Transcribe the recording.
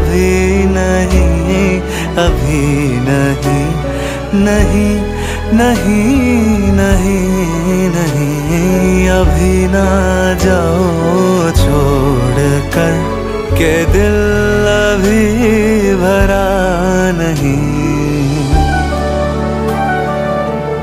अभी नहीं, अभी नहीं, नहीं नहीं नहीं नहीं, अभी ना जाओ छोड़ कर के दिल अभी